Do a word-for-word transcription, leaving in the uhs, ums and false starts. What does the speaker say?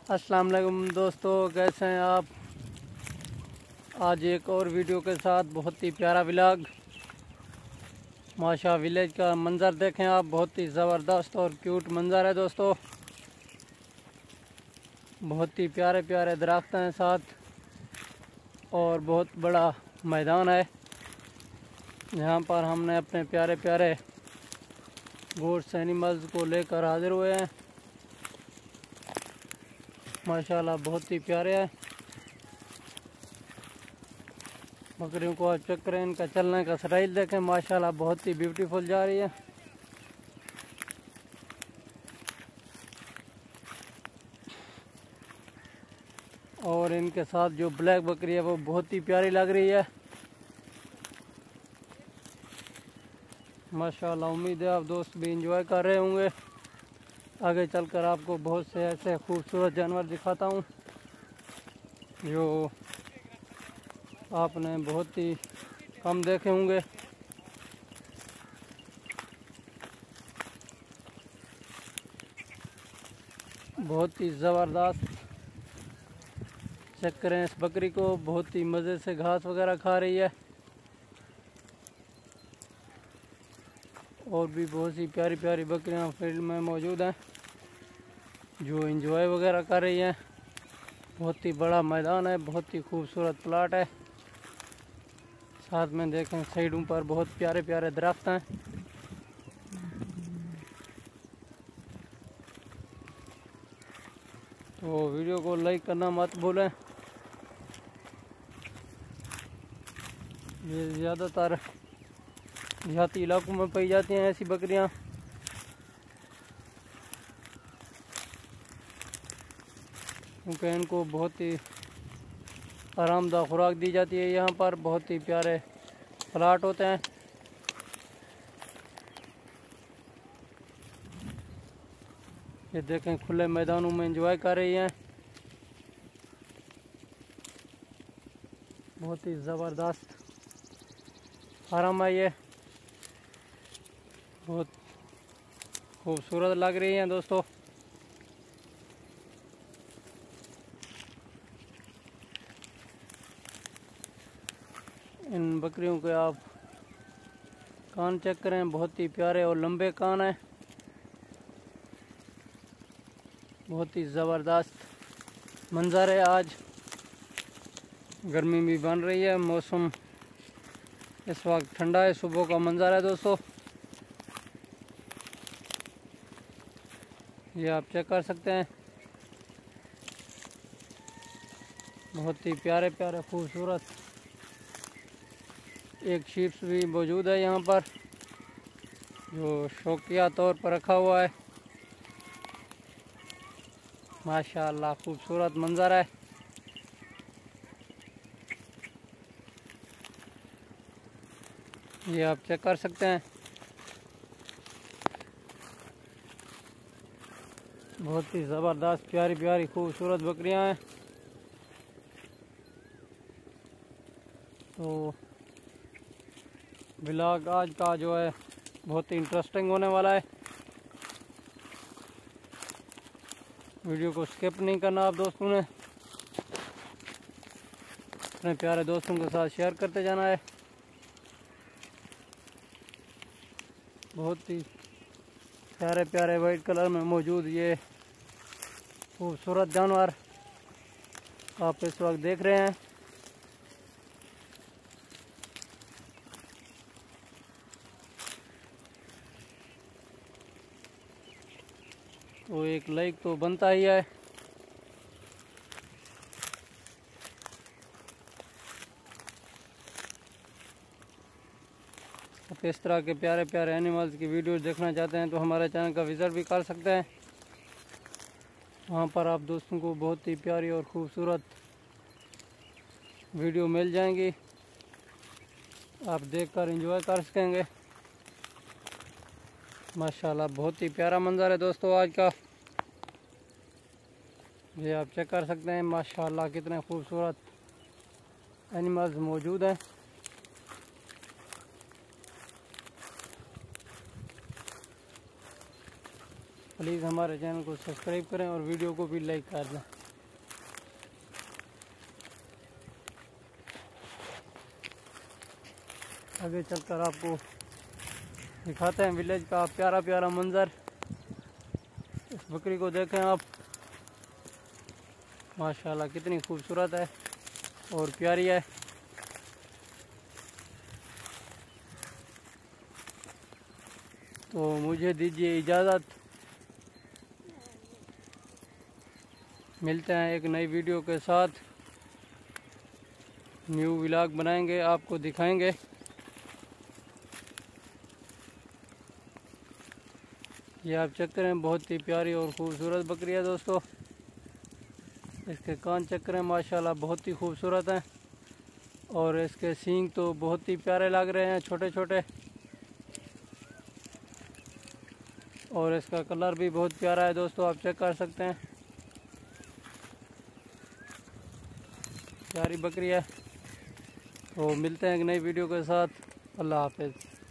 अस्सलाम वालेकुम दोस्तों, कैसे हैं आप। आज एक और वीडियो के साथ बहुत ही प्यारा व्लॉग माशा विलेज का मंज़र देखें आप। बहुत ही ज़बरदस्त और क्यूट मंज़र है दोस्तों। बहुत ही प्यारे प्यारे दरख्त हैं साथ और बहुत बड़ा मैदान है जहाँ पर हमने अपने प्यारे प्यारे गोट्स एनिमल्स को लेकर हाजिर हुए हैं। माशाल्लाह बहुत ही प्यारे हैं। बकरियों को आप चेक करें, इनका चलने का स्टाइल देखें, माशाल्लाह बहुत ही ब्यूटीफुल जा रही है। और इनके साथ जो ब्लैक बकरी है वो बहुत ही प्यारी लग रही है माशाल्लाह। उम्मीद है आप दोस्त भी इंजॉय कर रहे होंगे। आगे चलकर आपको बहुत से ऐसे खूबसूरत जानवर दिखाता हूँ जो आपने बहुत ही कम देखे होंगे। बहुत ही ज़बरदस्त। चेक करें इस बकरी को, बहुत ही मज़े से घास वगैरह खा रही है। और भी बहुत सी प्यारी प्यारी बकरियां फील्ड में मौजूद हैं जो एंजॉय वगैरह कर रही हैं। बहुत ही बड़ा मैदान है, बहुत ही खूबसूरत प्लाट है। साथ में देखें साइडों पर बहुत प्यारे प्यारे दरख्त हैं। तो वीडियो को लाइक करना मत भूलें। ये ज़्यादातर देहाती इलाकों में पाई जाती हैं ऐसी बकरियां। क्योंकि इनको बहुत ही आरामदायक खुराक दी जाती है। यहाँ पर बहुत ही प्यारे प्लाट होते हैं। ये देखें खुले मैदानों में एंजॉय कर रही हैं। बहुत ही ज़बरदस्त फार्म है ये, बहुत खूबसूरत लग रही हैं दोस्तों। इन बकरियों के आप कान चेक करें, बहुत ही प्यारे और लंबे कान हैं। बहुत ही ज़बरदस्त मंज़र है। आज गर्मी भी बन रही है, मौसम इस वक्त ठंडा है। सुबह का मंज़र है दोस्तों, ये आप चेक कर सकते हैं। बहुत ही प्यारे प्यारे खूबसूरत एक शीप्स भी मौजूद है यहाँ पर जो शौकिया तौर पर रखा हुआ है। माशाअल्लाह खूबसूरत मंज़र है। ये आप चेक कर सकते हैं। बहुत ही ज़बरदस्त प्यारी प्यारी खूबसूरत बकरियां हैं। तो व्लॉग आज का जो है बहुत ही इंटरेस्टिंग होने वाला है। वीडियो को स्किप नहीं करना आप दोस्तों ने, अपने प्यारे दोस्तों के साथ शेयर करते जाना है। बहुत ही प्यारे प्यारे वाइट कलर में मौजूद ये खूबसूरत जानवर आप इस वक्त देख रहे हैं। तो एक लाइक तो बनता ही है। आप इस तरह के प्यारे प्यारे एनिमल्स की वीडियोस देखना चाहते हैं तो हमारे चैनल का विज़िट भी कर सकते हैं। वहाँ पर आप दोस्तों को बहुत ही प्यारी और ख़ूबसूरत वीडियो मिल जाएंगी, आप देखकर एंजॉय कर सकेंगे। माशाल्लाह बहुत ही प्यारा मंज़र है दोस्तों आज का। ये आप चेक कर सकते हैं, माशाल्लाह कितने खूबसूरत एनिमल्स मौजूद हैं। प्लीज़ हमारे चैनल को सब्सक्राइब करें और वीडियो को भी लाइक कर दें। आगे चलकर आपको दिखाते हैं विलेज का प्यारा प्यारा मंजर। इस बकरी को देखें आप, माशाल्लाह कितनी खूबसूरत है और प्यारी है। तो मुझे दीजिए इजाज़त, मिलते हैं एक नई वीडियो के साथ। न्यू व्लॉग बनाएंगे, आपको दिखाएंगे। ये आप चेक करें, बहुत ही प्यारी और ख़ूबसूरत बकरी है दोस्तों। इसके कान चेक करें, माशाल्लाह बहुत ही खूबसूरत हैं और इसके सींग तो बहुत ही प्यारे लग रहे हैं, छोटे छोटे। और इसका कलर भी बहुत प्यारा है दोस्तों, आप चेक कर सकते हैं। प्यारी बकरी है। तो मिलते हैं एक नई वीडियो के साथ। अल्लाह हाफ़िज़।